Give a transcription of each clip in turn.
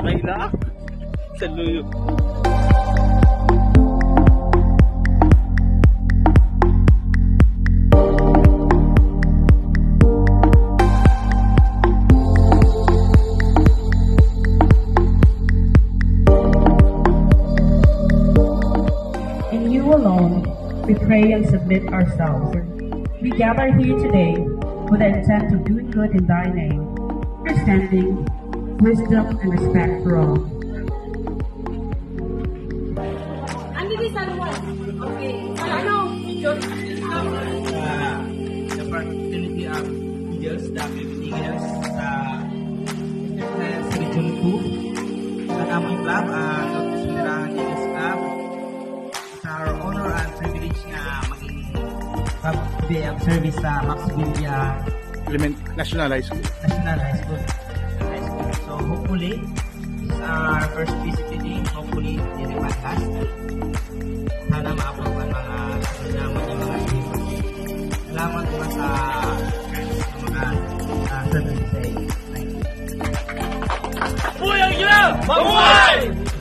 Okay na. Saluyo. In you alone, we pray and submit ourselves. We gather here today with the intent of doing good in thy name, understanding, wisdom, and respect for all. Okay. Ano? The fraternity of Eagles, the Philippine Eagles, sa Region 2, sa aming club, North Sinirangan Eagles Club. It's our honor and privilege na maging day of service sa Maxvilla National High School. So hopefully, this is our first visit today. Hopefully, this is podcast. Sana ma-approve ang mga naman yung mga students. Salamat po sa mga services sa iyo. Uy, ang gila! Mabuhay!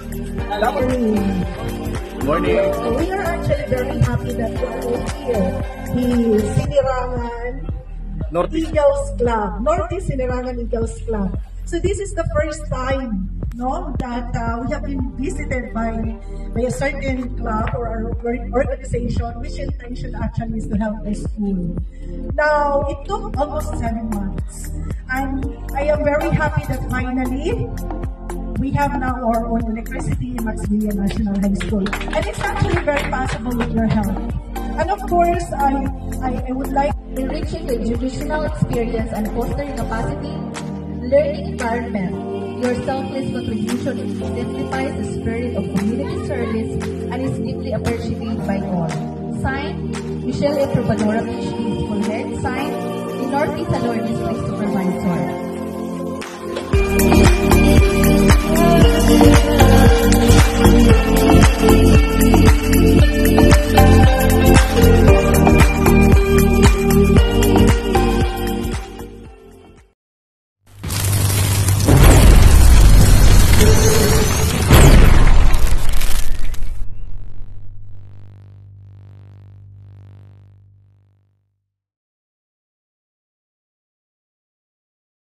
Morning! We are actually very happy that we are all here. The Sinirangan Eagles Club, Northeast Sinirangan Eagles Club. So this is the first time, no, that we have been visited by a certain club or our organization, which intention actually is to help the school. Now, it took almost 7 months, and I am very happy that finally we have now our own electricity in Maxvilla National High School, and it's actually very possible with your help. And of course, I would like enriching the educational experience and fostering capacity, learning environment. Your selfless contribution exemplifies the spirit of community service and is deeply appreciated by all. Signed, Michelle A. Probanora, PhD, full head. Signed, the Northeast Alor District Supervisor.